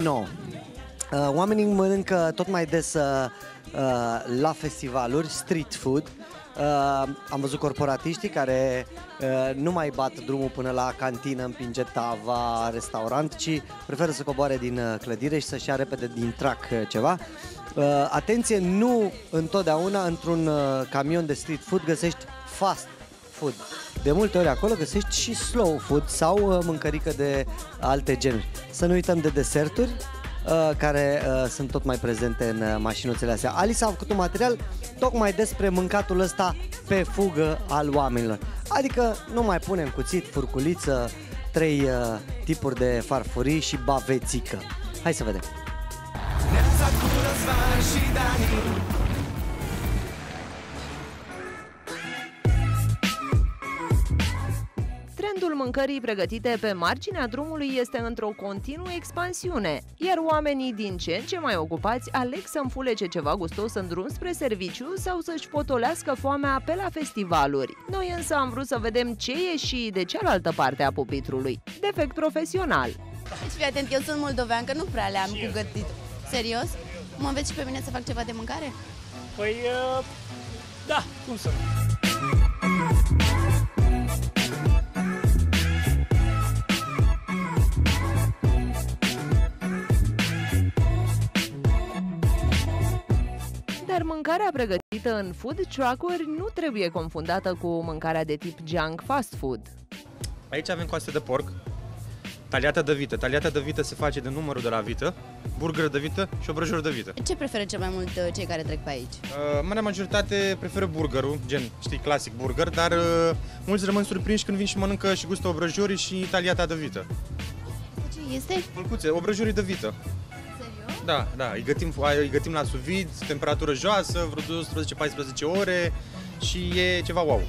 nouă. Oamenii mănâncă tot mai des la festivaluri street food. Am văzut corporatiștii care nu mai bat drumul până la cantină, împinge tava, restaurant, ci preferă să coboare din clădire și să-și ia repede din trac ceva. Atenție, nu întotdeauna într-un camion de street food găsești fast food. De multe ori acolo găsești și slow food sau mâncărică de alte genuri. Să nu uităm de deserturi, care sunt tot mai prezente în mașinuțele astea. Alice a făcut un material tocmai despre mâncatul ăsta pe fugă al oamenilor. Adică nu mai punem cuțit, furculiță, 3 tipuri de farfurii și bavețică. Hai să vedem. Trendul mâncării pregătite pe marginea drumului este într-o continuă expansiune, iar oamenii din ce în ce mai ocupați aleg să înfulece ceva gustos în drum spre serviciu sau să-și potolească foamea pe la festivaluri. Noi însă am vrut să vedem ce e și de cealaltă parte a pupitrului. Defect profesional. Deci fii atent, eu sunt moldoveancă, nu prea le-am cu gătit. Serios? Mă înveți și pe mine să fac ceva de mâncare? Păi, da, cum să nu? Dar mâncarea pregătită în food truck-uri nu trebuie confundată cu mâncarea de tip junk fast food. Aici avem coaste de porc, taliată de vită. Taliata de vită se face din numărul de la vită, burger de vită și obrăjori de vită. Ce preferă cel mai mult cei care trec pe aici? Marea majoritate preferă burgerul, gen, știi, clasic burger, dar mulți rămân surprinși când vin și mănâncă și gustă obrăjorii și taliata de vită. Ce este? Pălcuțe, obrăjorii de vită. Serios? Da, îi gătim la sous vide, temperatură joasă, vreo 12-14 ore și e ceva wow.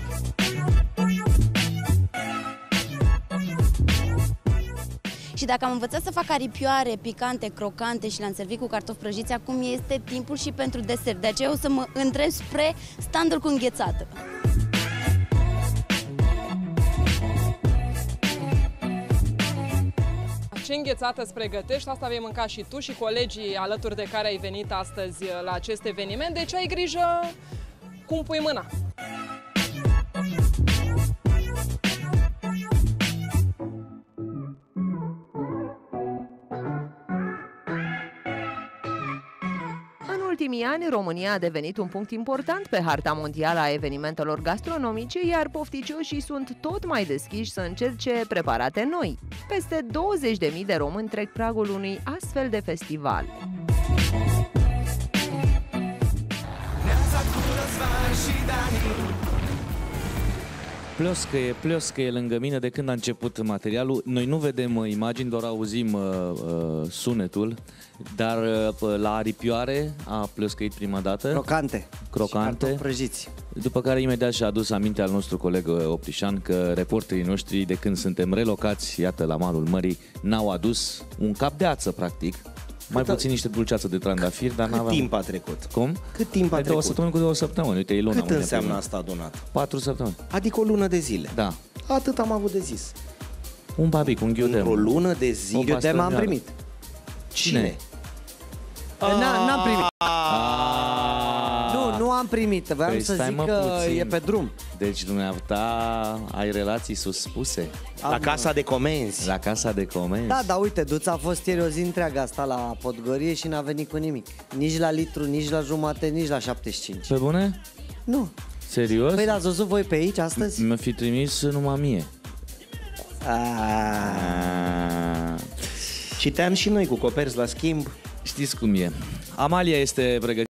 Și dacă am învățat să fac aripioare picante, crocante și le-am servit cu cartofi prăjiți, acum este timpul și pentru desert. De aceea o să mă îndrept spre standul cu înghețată. Ce înghețată îți pregătești, asta vei mânca și tu și colegii alături de care ai venit astăzi la acest eveniment, deci ai grijă cum pui mâna. În ultimii ani, România a devenit un punct important pe harta mondială a evenimentelor gastronomice, iar pofticioșii sunt tot mai deschiși să încerce preparate noi. Peste 20.000 de români trec pragul unui astfel de festival. Plioscă e lângă mine de când a început materialul. Noi nu vedem imagini, doar auzim sunetul, dar la aripioare a plioscăit prima dată. Crocante. Prăjiți. După care imediat și-a adus aminte al nostru coleg Oprișan că reporterii noștri, de când suntem relocați, iată, la malul mării, n-au adus un cap de ață, practic. Mai puțin niște dulceață de trandafiri, dar n-aveam... Cât timp a trecut? Cum? Cât timp a trecut? 2 săptămâni cu 2 săptămâni. Uite, e luna. Cât înseamnă asta adunat? 4 săptămâni. Adică o lună de zile? Da. Atât am avut de zis. Un babic, un ghiudem. O lună de zile. Ghiudem am primit. Cine? N-am primit. Nu am primit. Vreau să zic că e pe drum. Deci dumneavoastră ai relații suspuse? La casa de comenzi. La casa de comenzi. Da, uite, Duța a fost ieri o zi întreagă asta la Podgorie și n-a venit cu nimic. Nici la litru, nici la jumate, nici la 75. Pe bune? Nu. Serios? Păi l-ați văzut voi pe aici astăzi? Mi-a fi trimis numai mie. Și te-am și noi cu coperți la schimb. Știți cum e. Amalia este pregătită